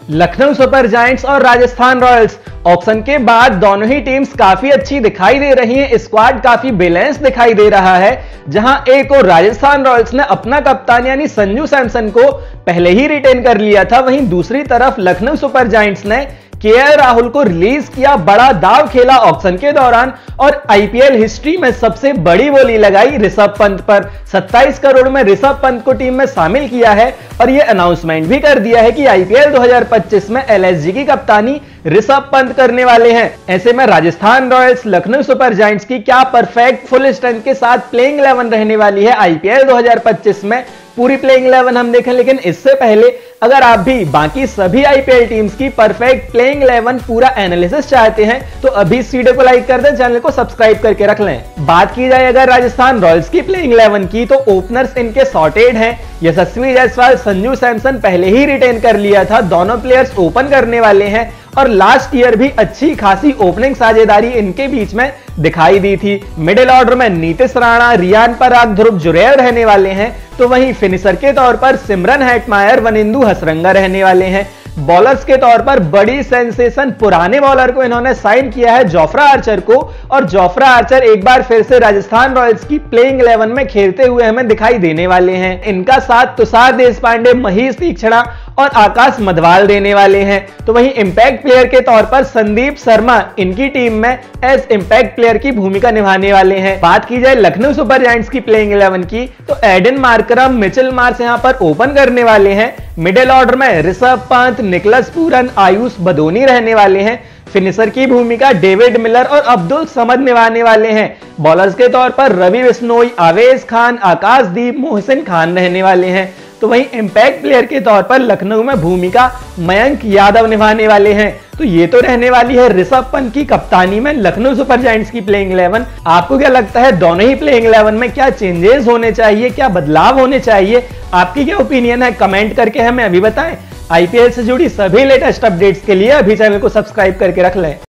Lucknow super giants और Rajasthan Royals auction के बाद दोनों ही टीम्स काफी अच्छी दिखाई दे रही हैं। स्क्वाड काफी बैलेंस दिखाई दे रहा है। जहां एक और राजस्थान रॉयल्स ने अपना कप्तान यानी संजू सैमसन को पहले ही रिटेन कर लिया था, वहीं दूसरी तरफ लखनऊ सुपर जायंट्स ने केएल राहुल को रिलीज किया। बड़ा दाव खेला ऑक्शन के दौरान और आईपीएल हिस्ट्री में सबसे बड़ी बोली लगाई ऋषभ पंत पर। 27 करोड़ में ऋषभ पंत को टीम में शामिल किया है और यह अनाउंसमेंट भी कर दिया है कि आईपीएल 2025 में एलएसजी की कप्तानी ऋषभ पंत करने वाले हैं। ऐसे में Rajasthan royals Lucknow super giants की क्या परफेक्ट फुल स्ट्रेंथ के साथ प्लेइंग 11 रहने वाली है आईपीएल 2025 में, पूरी प्लेइंग 11 हम देखें। लेकिन इससे पहले अगर आप भी बाकी सभी आईपीएल टीम्स की परफेक्ट प्लेइंग 11 पूरा एनालिसिस चाहते हैं तो अभी इस वीडियो को लाइक कर दें, चैनल को सब्सक्राइब करके रख लें। बात की जाए अगर राजस्थान रॉयल्स की प्लेइंग 11 की तो ओपनर्स इनके सॉर्टेड हैं। यशस्वी जायसवाल, संजू सैमसन पहले ही रिटेन कर लिया था, दोनों प्लेयर्स ओपन करने वाले हैं और लास्ट ईयर भी अच्छी खासी ओपनिंग साझेदारी इनके बीच में दिखाई दी थी। मिडिल ऑर्डर में नीतीश राणा, रियान पराग, ध्रुव जुरैल रहने वाले हैं, तो वहीं फिनिशर के तौर पर सिमरन हेटमायर, वनिंदु हसरंगा रहने वाले हैं। बॉलर्स के तौर पर बड़ी सेंसेशन पुराने बॉलर को इन्होंने साइन किया है, जोफ्रा आर्चर को, और जोफ्रा आर्चर एक बार फिर से राजस्थान रॉयल्स की प्लेइंग 11 में खेलते हुए हमें दिखाई देने वाले हैं। इनका साथ तुषार देशपांडे, महेश तीक्ष्णा और आकाश मधवाल देने वाले हैं। तो वहीं इंपैक्ट प्लेयर के तौर पर संदीप शर्मा इनकी टीम में एज इंपैक्ट प्लेयर की भूमिका निभाने वाले हैं। बात की जाए लखनऊ सुपर जायंट्स की प्लेइंग 11 की तो एडन मार्करम, मिचेल मार्श यहां पर ओपन करने वाले हैं। मिडिल ऑर्डर में ऋषभ पंत, निकलस पूरन, आयुष बदोनी रहने वाले हैं। फिनिशर की भूमिका डेविड मिलर और अब्दुल समद निभाने वाले हैं। बॉलर्स के तौर पर रवि बिश्नोई, आवेश खान, आकाशदीप, मोहसिन खान रहने वाले हैं। तो वहीं इंपैक्ट प्लेयर के तौर पर लखनऊ में भूमिका मयंक यादव निभाने वाले हैं। तो ये तो रहने वाली है ऋषभ पंत की कप्तानी में लखनऊ सुपर जायंट्स की प्लेइंग 11। आपको क्या लगता है दोनों ही प्लेइंग 11 में क्या चेंजेस होने चाहिए, क्या बदलाव होने चाहिए? आपकी क्या ओपिनियन है? कमेंट करके हमें अभी बताएं। आईपीएल से जुड़ी सभी लेटेस्ट अपडेट्स के लिए अभी चैनल को सब्सक्राइब करके रख लें।